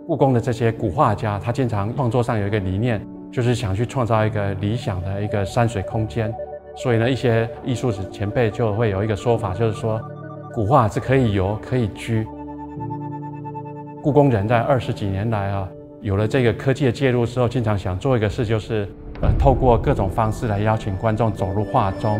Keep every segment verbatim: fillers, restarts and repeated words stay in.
故宫的这些古画家，他经常创作上有一个理念，就是想去创造一个理想的一个山水空间。所以呢，一些艺术史前辈就会有一个说法，就是说，古画是可以游、可以居。故宫人在二十几年来啊，有了这个科技的介入之后，经常想做一个事，就是呃，透过各种方式来邀请观众走入画中。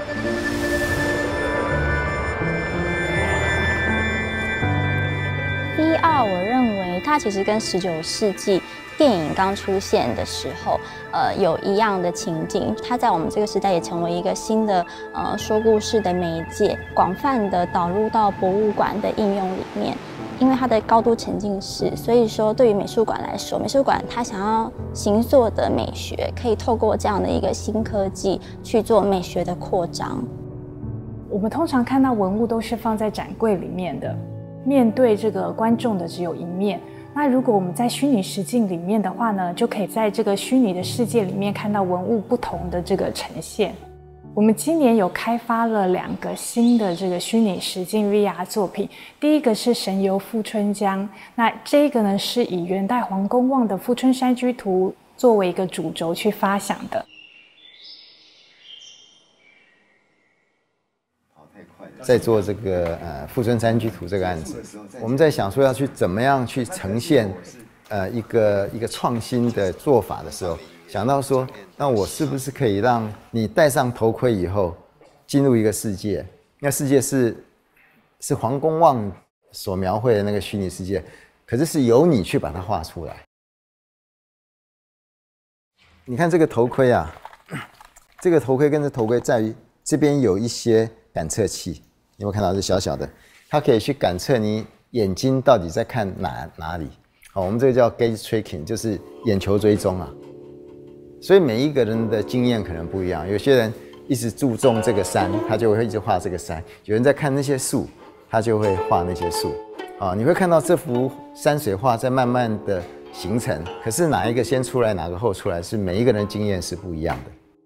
V R 我认为它其实跟十九世纪电影刚出现的时候，呃，有一样的情景。它在我们这个时代也成为一个新的呃说故事的媒介，广泛的导入到博物馆的应用里面。因为它的高度沉浸式，所以说对于美术馆来说，美术馆它想要形塑的美学，可以透过这样的一个新科技去做美学的扩张。 我们通常看到文物都是放在展柜里面的，面对这个观众的只有一面。那如果我们在虚拟实境里面的话呢，就可以在这个虚拟的世界里面看到文物不同的这个呈现。我们今年有开发了两个新的这个虚拟实境 V R 作品，第一个是神游富春江，那这个呢是以元代黄公望的《富春山居图》作为一个主轴去发想的。 在做这个呃《富春山居图》这个案子，我们在想说要去怎么样去呈现呃一个一个创新的做法的时候。想到说，那我是不是可以让你戴上头盔以后，进入一个世界？那世界是是黄公望所描绘的那个虚拟世界，可是是由你去把它画出来。你看这个头盔啊，这个头盔跟这头盔在于这边有一些感测器，有没有看到？这小小的，它可以去感测你眼睛到底在看哪哪里。好，我们这个叫 gaze tracking， 就是眼球追踪啊。所以每一个人的经验可能不一样，有些人一直注重这个山，他就会一直画这个山；有人在看那些树，他就会画那些树。啊，你会看到这幅山水画在慢慢的形成，可是哪一个先出来，哪个后出来，是每一个人经验是不一样的。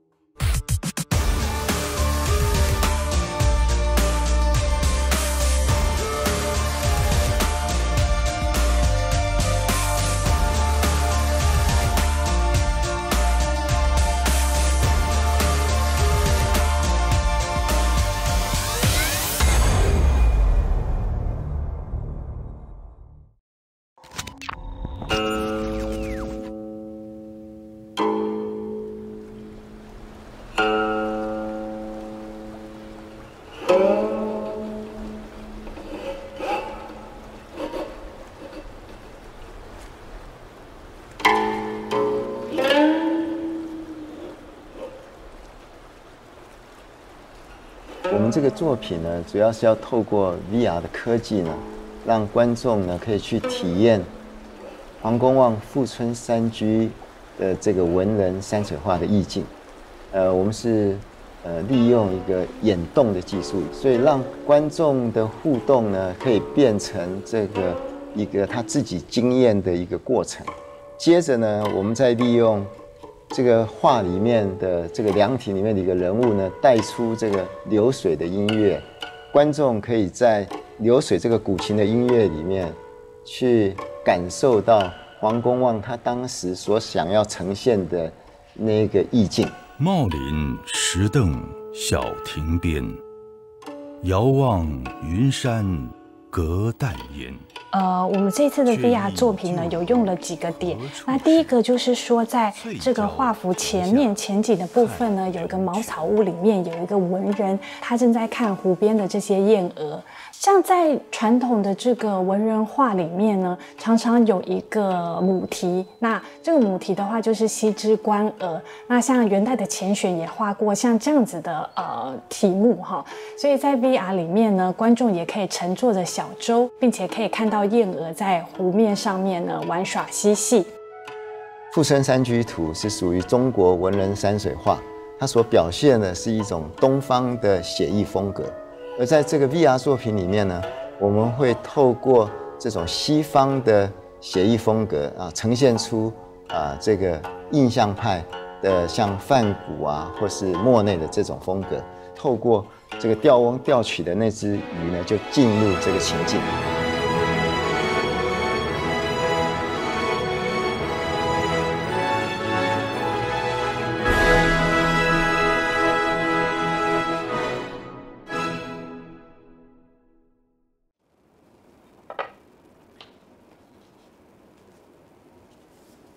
我们这个作品呢，主要是要透过 V R 的科技呢，让观众呢可以去体验黄公望富春山居的这个文人山水画的意境。呃，我们是呃利用一个眼动的技术，所以让观众的互动呢，可以变成这个一个他自己经验的一个过程。接着呢，我们再利用这个画里面的这个凉亭里面的一个人物呢，带出这个流水的音乐，观众可以在流水这个古琴的音乐里面，去感受到黄公望他当时所想要呈现的那个意境。 茂林石凳小亭边，遥望云山隔代烟。 呃，我们这次的 V R 作品呢，有用了几个点。那第一个就是说，在这个画幅前面前景的部分呢，有一个茅草屋里面有一个文人，他正在看湖边的这些燕鹅。像在传统的这个文人画里面呢，常常有一个母题，那这个母题的话就是西之观鹅。那像元代的钱选也画过像这样子的呃题目哈，所以在 V R 里面呢，观众也可以乘坐着小舟，并且可以看到燕鹅在湖面上面呢玩耍嬉戏。 富春山居图是属于中国文人山水画，它所表现的是一种东方的写意风格。而在这个 V R 作品里面呢，我们会透过这种西方的写意风格啊，呈现出啊这个印象派的像梵谷啊，或是莫内的这种风格。透过这个钓翁钓取的那只鱼呢，就进入这个情境。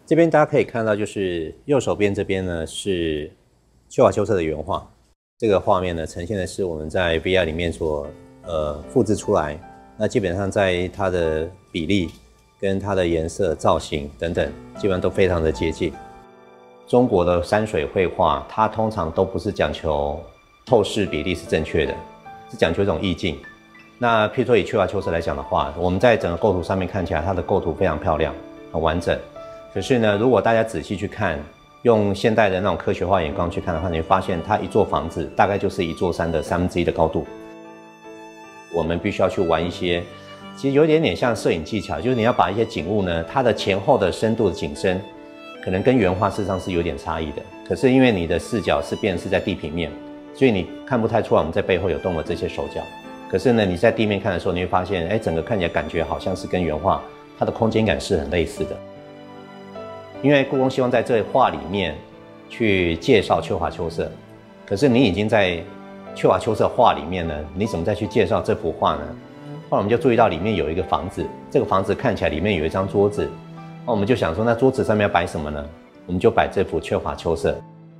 这边大家可以看到，就是右手边这边呢是鵲华秋色的原画，这个画面呢呈现的是我们在 V R 里面所呃复制出来，那基本上在它的比例跟它的颜色、造型等等，基本上都非常的接近。中国的山水绘画，它通常都不是讲求透视比例是正确的，是讲究一种意境。那譬如说以鵲华秋色来讲的话，我们在整个构图上面看起来，它的构图非常漂亮，很完整。可是呢，如果大家仔细去看，用现代的那种科学化眼光去看的话，你会发现它一座房子大概就是一座山的三分之一的高度。我们必须要去玩一些，其实有一点点像摄影技巧，就是你要把一些景物呢，它的前后的深度的景深，可能跟原画事实上是有点差异的。可是因为你的视角是变成是在地平面，所以你看不太出来我们在背后有动了这些手脚。可是呢，你在地面看的时候，你会发现，哎，整个看起来感觉好像是跟原画它的空间感是很类似的。因为故宫希望在这画里面去介绍鵲华秋色，可是你已经在鵲华秋色画里面呢，你怎么再去介绍这幅画呢？后来我们就注意到里面有一个房子，这个房子看起来里面有一张桌子，那我们就想说，那桌子上面要摆什么呢？我们就摆这幅鵲华秋色。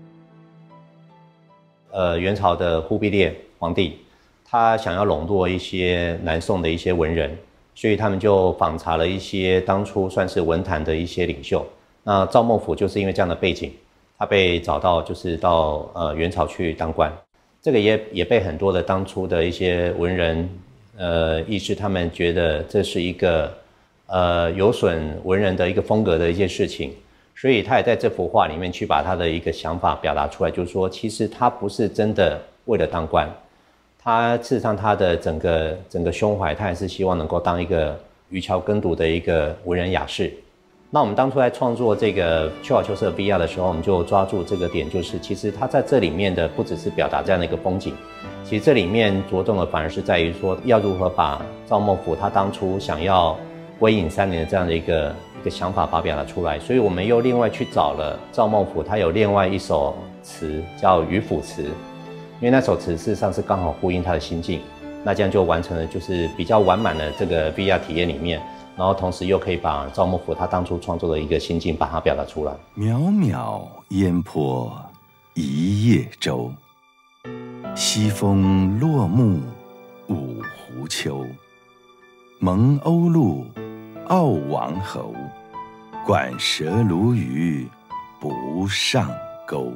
呃，元朝的忽必烈皇帝，他想要笼络一些南宋的一些文人，所以他们就访查了一些当初算是文坛的一些领袖。那赵孟頫就是因为这样的背景，他被找到就是到呃元朝去当官，这个也也被很多的当初的一些文人呃意识，他们觉得这是一个呃有损文人的一个风格的一件事情，所以他也在这幅画里面去把他的一个想法表达出来，就是说其实他不是真的为了当官，他事实上他的整个整个胸怀，他还是希望能够当一个渔樵耕读的一个文人雅士。那我们当初在创作这个鵲华秋色 V R 的时候，我们就抓住这个点，就是其实它在这里面的不只是表达这样的一个风景，其实这里面着重的反而是在于说，要如何把赵孟頫他当初想要归隐山林的这样的一个一个想法把它表达出来。所以我们又另外去找了赵孟頫他有另外一首词叫《渔父词》，因为那首词事实上是刚好呼应他的心境，那这样就完成了就是比较完满的这个 V R 体验里面。然后同时又可以把赵孟頫他当初创作的一个心境把它表达出来。渺渺烟波一叶舟，西风落木五湖秋。蒙欧陆傲王侯，管蛇鲈鱼不上钩。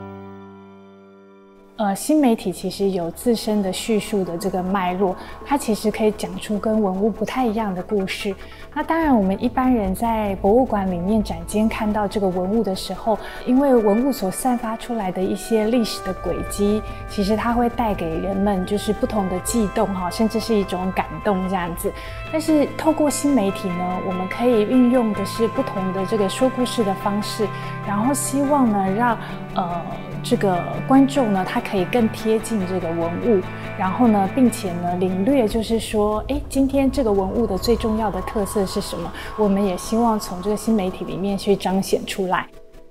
呃，新媒体其实有自身的叙述的这个脉络，它其实可以讲出跟文物不太一样的故事。那当然，我们一般人在博物馆里面展间看到这个文物的时候，因为文物所散发出来的一些历史的轨迹，其实它会带给人们就是不同的悸动哈，甚至是一种感动这样子。但是透过新媒体呢，我们可以运用的是不同的这个说故事的方式，然后希望呢让呃。这个观众呢，他可以更贴近这个文物，然后呢，并且呢，领略就是说，哎，今天这个文物的最重要的特色是什么？我们也希望从这个新媒体里面去彰显出来。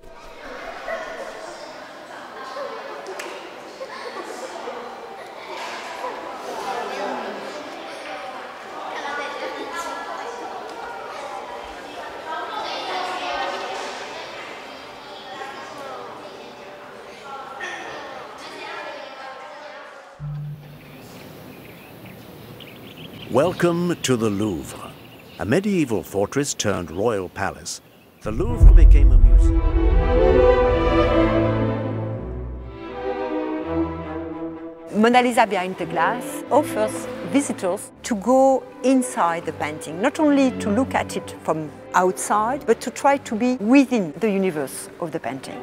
Welcome to the Louvre, a medieval fortress turned royal palace. The Louvre became a museum. Mona Lisa behind the glass offers visitors to go inside the painting, not only to look at it from outside, but to try to be within the universe of the painting.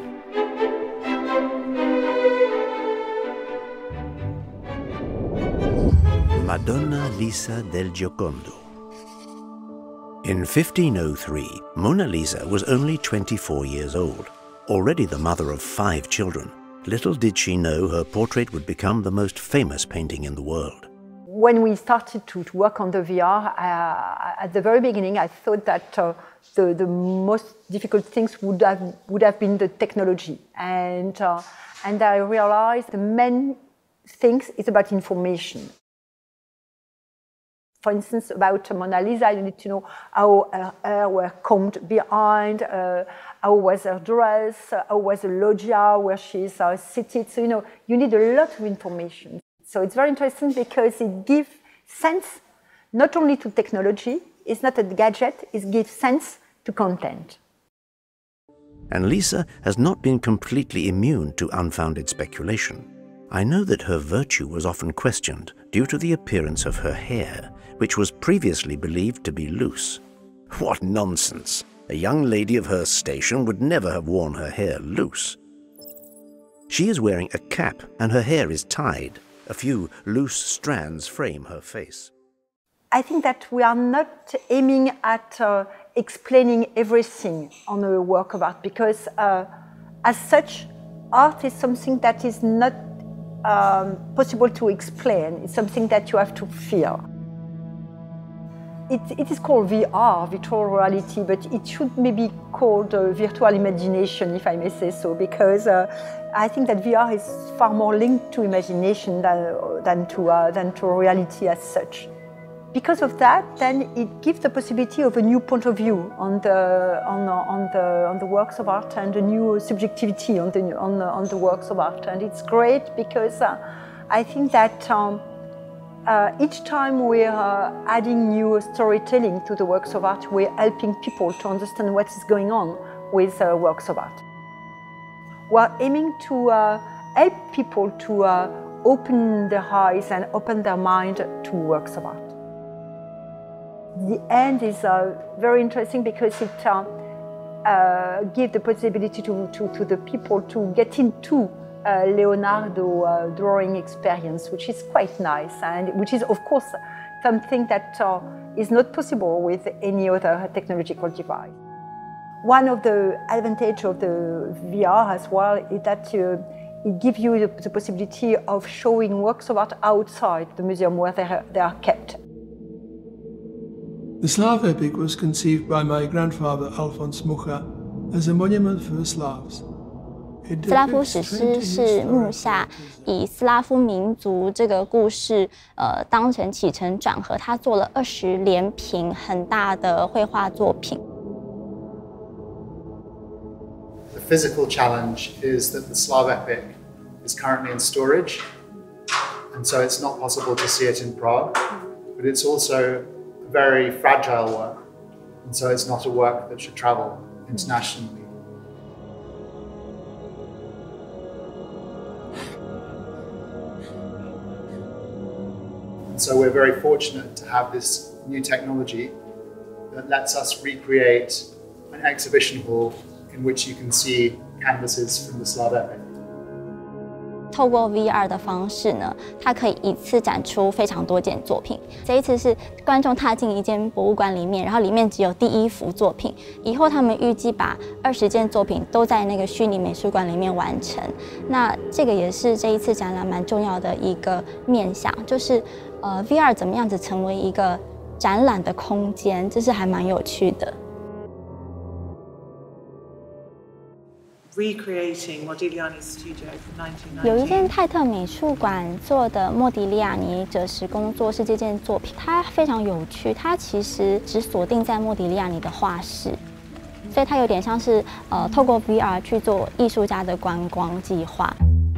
Madonna Lisa del Giocondo. In fifteen oh three, Mona Lisa was only twenty-four years old, already the mother of five children. Little did she know her portrait would become the most famous painting in the world. When we started to, to work on the V R, uh, at the very beginning, I thought that uh, the, the most difficult things would have, would have been the technology. And, uh, and I realized the main thing is about information. For instance, about Mona Lisa, you need to know how her hair were combed behind, uh, how was her dress, how was the loggia where she's uh, seated. So, you know, you need a lot of information. So it's very interesting because it gives sense not only to technology, it's not a gadget, it gives sense to content. And Lisa has not been completely immune to unfounded speculation. I know that her virtue was often questioned due to the appearance of her hair, which was previously believed to be loose. What nonsense! A young lady of her station would never have worn her hair loose. She is wearing a cap and her hair is tied. A few loose strands frame her face. I think that we are not aiming at uh, explaining everything on a work of art because uh, as such, art is something that is not um, possible to explain. It's something that you have to feel. It, it is called V R, virtual reality, but it should maybe be called uh, virtual imagination, if I may say so, because uh, I think that V R is far more linked to imagination than, than, to, uh, than to reality as such. Because of that, then it gives the possibility of a new point of view on the, on, on the, on the works of art and a new subjectivity on the, on the, on the works of art. And it's great because uh, I think that um, Uh, each time we're uh, adding new storytelling to the works of art, we're helping people to understand what is going on with uh, works of art. We're aiming to uh, help people to uh, open their eyes and open their mind to works of art. The end is uh, very interesting because it uh, uh, gives the possibility to, to, to the people to get into Uh, Leonardo uh, drawing experience, which is quite nice, and which is, of course, something that uh, is not possible with any other technological device. One of the advantages of the V R as well is that uh, it gives you the, the possibility of showing works of art outside the museum where they are, they are kept. The Slav Epic was conceived by my grandfather, Alphonse Mucha, as a monument for the Slavs. 斯拉夫史诗是慕夏以斯拉夫民族这个故事，呃，当成起承转合，他做了二十连屏很大的绘画作品。 The physical challenge is that the Slav Epic is currently in storage, and so it's not possible to see it in Prague. But it's also a very fragile work, and so it's not a work that should travel internationally. So we're very fortunate to have this new technology that lets us recreate an exhibition hall in which you can see canvases from the Slav Epic. 透过 V R 的方式呢，它可以一次展出非常多件作品。这一次是观众踏进一间博物馆里面，然后里面只有第一幅作品。以后他们预计把二十件作品都在那个虚拟美术馆里面完成。那这个也是这一次展览蛮重要的一个面向，就是呃 V R 怎么样子成为一个展览的空间，这是还蛮有趣的。 Recreating Modigliani's studio from nineteen ninety. 有一件泰特美术馆做的莫迪利亚尼赭石工作室这件作品，它非常有趣。它其实只锁定在莫迪利亚尼的画室，所以它有点像是呃透过 V R 去做艺术家的观光计划。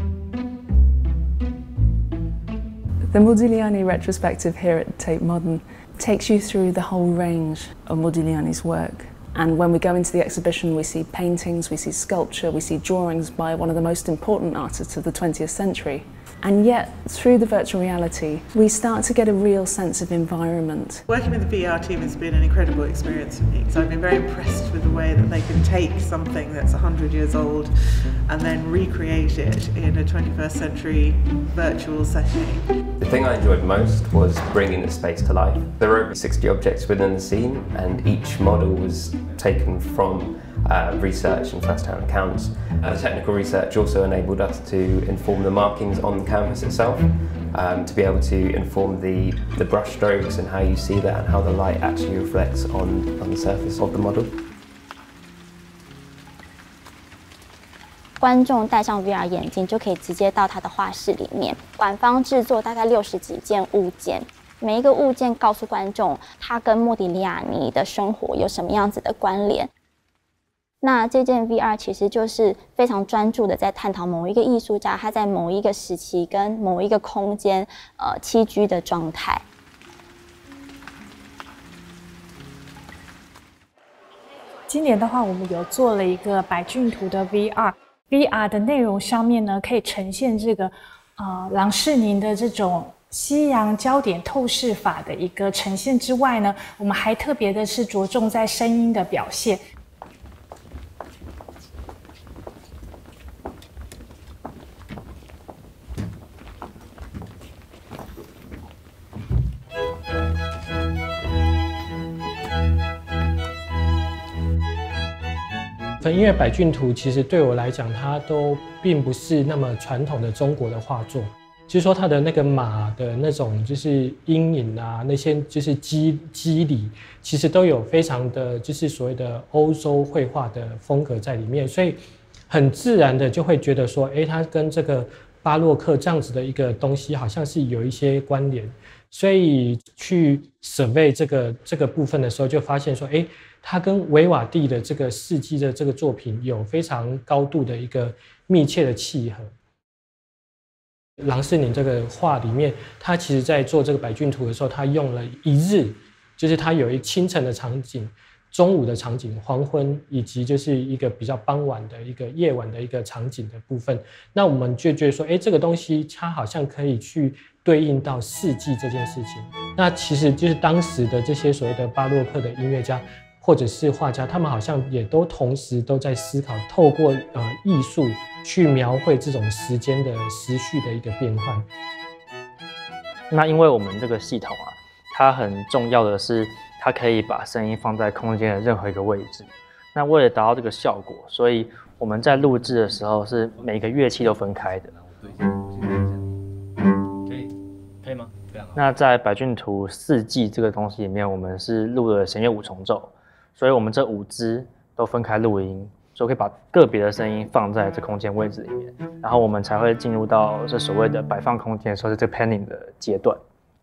The Modigliani retrospective here at Tate Modern takes you through the whole range of Modigliani's work. And when we go into the exhibition, we see paintings, we see sculpture, we see drawings by one of the most important artists of the twentieth century. And yet, through the virtual reality, we start to get a real sense of environment. Working with the V R team has been an incredible experience for me, because I've been very impressed with the way that they can take something that's one hundred years old and then recreate it in a twenty-first century virtual setting. The thing I enjoyed most was bringing the space to life. There were over sixty objects within the scene, and each model was taken from uh, research and first-hand accounts. Uh, the technical research also enabled us to inform the markings on the canvas itself, um, to be able to inform the, the brush strokes and how you see that and how the light actually reflects on, on the surface of the model. 观众戴上 V R 眼镜就可以直接到他的画室里面。馆方制作大概六十几件物件， 每一个物件告诉观众它跟莫迪利亚尼的生活有什么样子的关联。那这件 V R 其实就是非常专注的在探讨某一个艺术家他在某一个时期跟某一个空间呃栖居的状态。 今年的话，我们有做了一个百骏图的 V R，V R 的内容上面呢，可以呈现这个呃郎世宁的这种西洋焦点透视法的一个呈现之外呢，我们还特别的是着重在声音的表现。 因为百骏图其实对我来讲，它都并不是那么传统的中国的画作。就是说，它的那个马的那种就是阴影啊，那些就是肌肌理，其实都有非常的就是所谓的欧洲绘画的风格在里面，所以很自然的就会觉得说，哎，它跟这个巴洛克这样子的一个东西好像是有一些关联。所以去 survey 这个这个部分的时候，就发现说，哎，它跟维瓦蒂的这个世纪的这个作品有非常高度的一个密切的契合。郎世宁这个画里面，他其实在做这个百骏图的时候，他用了一日，就是他有一清晨的场景、中午的场景、黄昏，以及就是一个比较傍晚的一个夜晚的一个场景的部分。那我们就觉得说，哎，这个东西它好像可以去对应到四季这件事情。那其实就是当时的这些所谓的巴洛克的音乐家或者是画家，他们好像也都同时都在思考，透过呃艺术去描绘这种时间的时序的一个变换。 那因为我们这个系统啊，它很重要的是，它可以把声音放在空间的任何一个位置。那为了达到这个效果，所以我们在录制的时候是每个乐器都分开的。 可以，可以吗？ 那在百骏图四季这个东西里面，我们是录了弦乐五重奏，所以我们这五支都分开录音，所以可以把个别的声音放在这空间位置里面，然后我们才会进入到这所谓的摆放空间的时候，是这 panning 的阶段。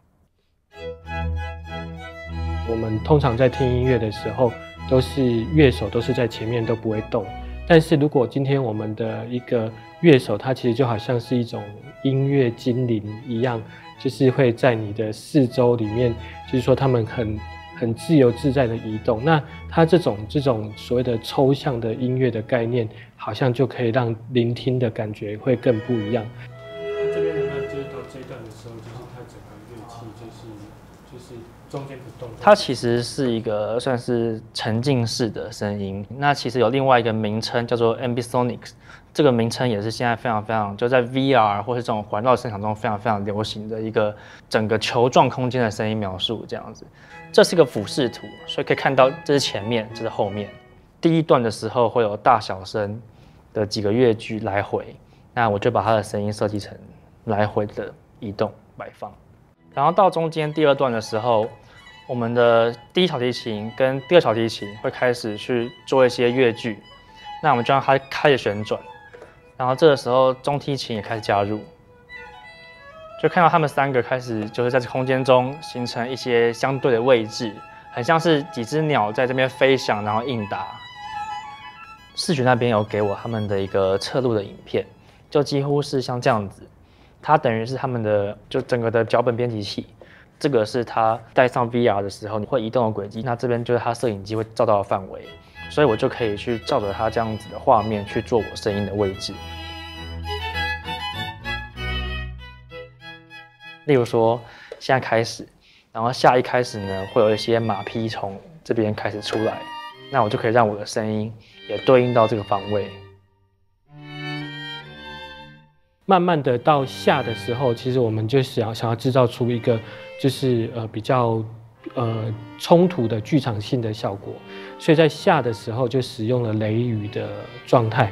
我们通常在听音乐的时候，都是乐手都是在前面都不会动，但是如果今天我们的一个乐手，他其实就好像是一种音乐精灵一样，就是会在你的四周里面，就是说他们很很自由自在的移动。那他这种这种所谓的抽象的音乐的概念，好像就可以让聆听的感觉会更不一样。那这边的呢，就是到这一段的时候，就是它整个乐器就是就是中间不动。 它其实是一个算是沉浸式的声音。那其实有另外一个名称叫做 ambisonics。这个名称也是现在非常非常就在 V R 或是这种环绕声场中非常非常流行的一个整个球状空间的声音描述这样子。这是一个俯视图，所以可以看到这是前面，这是后面。第一段的时候会有大小声的几个乐句来回，那我就把它的声音设计成来回的移动摆放。然后到中间第二段的时候，我们的第一小提琴跟第二小提琴会开始去做一些乐句，那我们就让它开始旋转。然后这个时候中提琴也开始加入，就看到他们三个开始就是在这空间中形成一些相对的位置，很像是几只鸟在这边飞翔，然后应答。视觉那边有给我他们的一个侧录的影片，就几乎是像这样子，它等于是他们的就整个的脚本编辑器。这个是它带上 V R 的时候你会移动的轨迹，那这边就是它摄影机会照到的范围。所以我就可以去照着它这样子的画面去做我声音的位置。例如说，现在开始，然后下一开始呢，会有一些马匹从这边开始出来，那我就可以让我的声音也对应到这个方位。 慢慢的到下的时候，其实我们就想要想要制造出一个就是呃比较。呃，冲突的剧场性的效果，所以在下的时候就使用了雷雨的状态。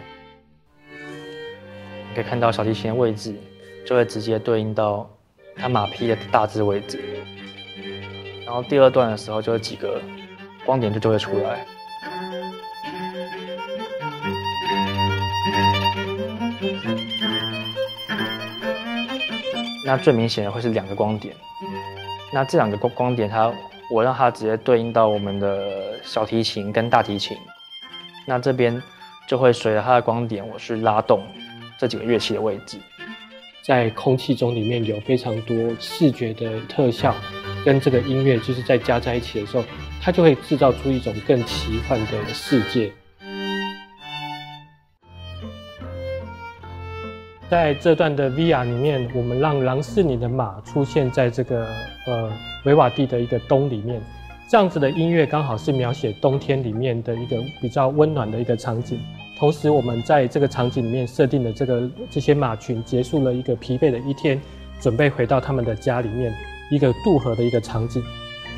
可以看到小提琴的位置就会直接对应到它马匹的大致位置，然后第二段的时候就有几个光点就就会出来。那最明显的会是两个光点。 那这两个光光点它，我让它直接对应到我们的小提琴跟大提琴。那这边就会随着它的光点，我去拉动这几个乐器的位置。 在空气中里面有非常多视觉的特效，跟这个音乐就是在加在一起的时候，它就会制造出一种更奇幻的世界。在这段的 V R 里面，我们让郎世宁的马出现在这个呃维瓦蒂的一个冬里面，这样子的音乐刚好是描写冬天里面的一个比较温暖的一个场景。同时，我们在这个场景里面设定的这个这些马群结束了一个疲惫的一天，准备回到他们的家里面，一个渡河的一个场景。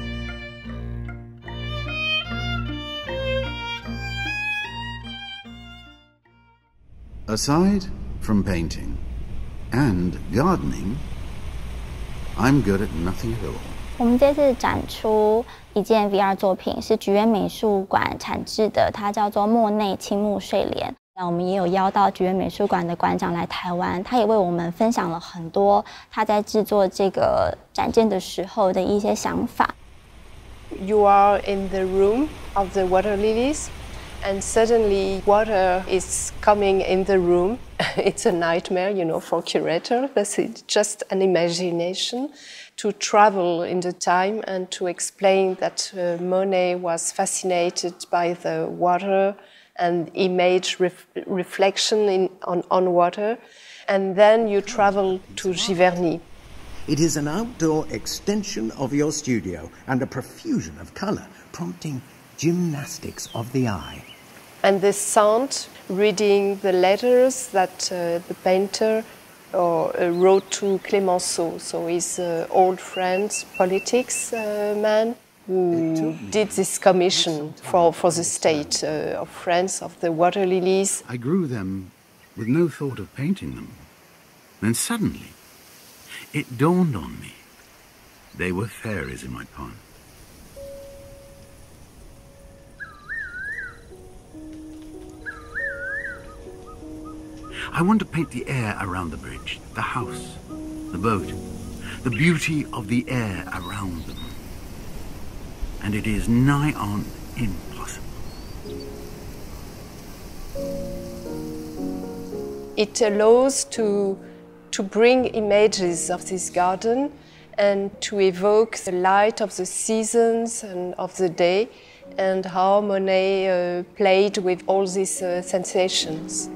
Aside from painting and gardening, I'm good at nothing at all. 我们这次展出一件 V R 作品，是橘园美术馆产制的，它叫做莫内青木睡莲。那我们也有邀到橘园美术馆的馆长来台湾，他也为我们分享了很多他在制作这个展件的时候的一些想法。 You are in the room of the water lilies, and suddenly water is coming in the room. It's a nightmare, you know, for curator. This is just an imagination to travel in the time and to explain that uh, Monet was fascinated by the water and image ref reflection in, on, on water. And then you travel to Giverny. It is an outdoor extension of your studio and a profusion of color, prompting gymnastics of the eye. And the sound, reading the letters that uh, the painter or, uh, wrote to Clemenceau, so his uh, old friend, politics uh, man, who did this commission for, for the state uh, of France of the water lilies. I grew them with no thought of painting them. Then suddenly, it dawned on me. They were fairies in my pond. I want to paint the air around the bridge, the house, the boat, the beauty of the air around them. And it is nigh on impossible. It allows to, to bring images of this garden and to evoke the light of the seasons and of the day, and how Monet uh, played with all these uh, sensations.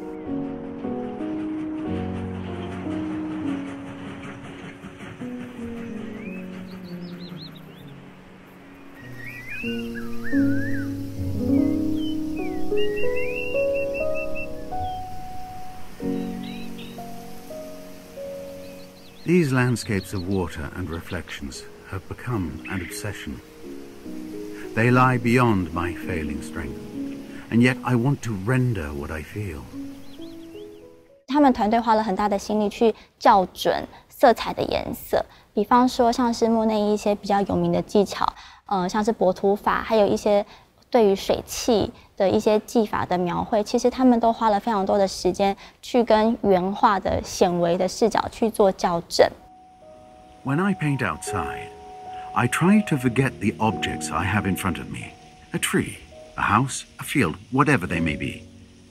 These landscapes of water and reflections have become an obsession. They lie beyond my failing strength, and yet I want to render what I feel. 他们团队花了很大的心力去校准色彩的颜色，比方说像是莫内一些比较有名的技巧，呃，像是薄涂法，还有一些对于水汽的一些技法的描绘，其实他们都花了非常多的时间去跟原画的显微的视角去做校正。 When I paint outside, I try to forget the objects I have in front of me. A tree, a house, a field, whatever they may be.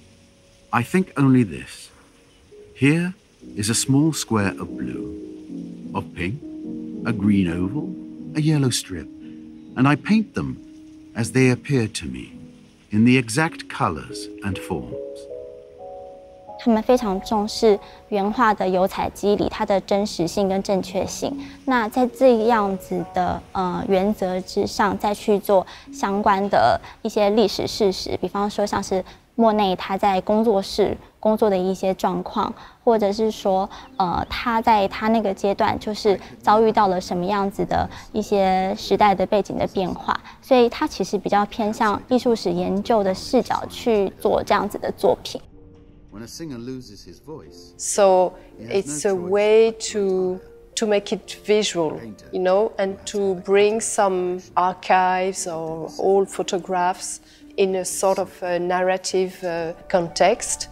I think only this. Here is a small square of blue, of pink, a green oval, a yellow strip, and I paint them as they appear to me, in the exact colors and forms. 他们非常重视原画的油彩肌理，它的真实性跟正确性。那在这样子的呃原则之上，再去做相关的一些历史事实，比方说像是莫内他在工作室工作的一些状况，或者是说呃他在他那个阶段就是遭遇到了什么样子的一些时代的背景的变化，所以他其实比较偏向艺术史研究的视角去做这样子的作品。 When a singer loses his voice, so it's a way to to make it visual, you know, and to bring some archives or old photographs in a sort of a narrative uh, context.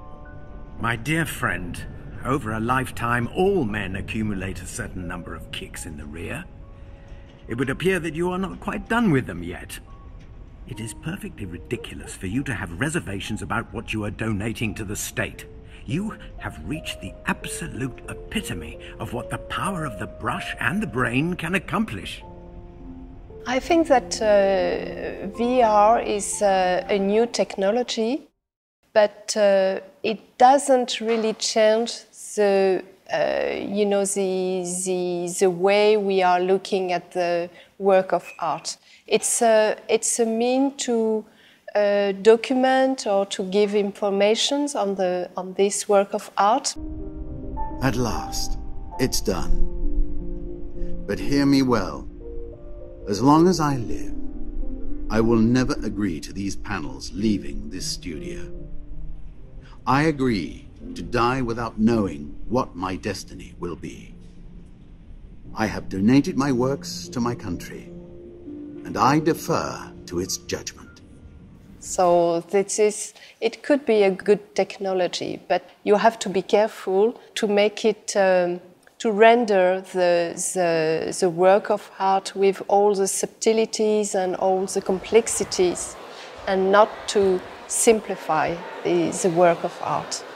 My dear friend, over a lifetime, all men accumulate a certain number of kicks in the rear. it would appear that you are not quite done with them yet. It is perfectly ridiculous for you to have reservations about what you are donating to the state. You have reached the absolute epitome of what the power of the brush and the brain can accomplish. I think that uh, V R is uh, a new technology, but uh, it doesn't really change the, uh, you know, the, the, the way we are looking at the work of art. It's a, it's a mean to uh, document or to give information on, the, on this work of art. At last, it's done. But hear me well. As long as I live, I will never agree to these panels leaving this studio. I agree to die without knowing what my destiny will be. I have donated my works to my country, and I defer to its judgment. So this is, it could be a good technology, but you have to be careful to make it, um, to render the, the, the work of art with all the subtleties and all the complexities, and not to simplify the, the work of art.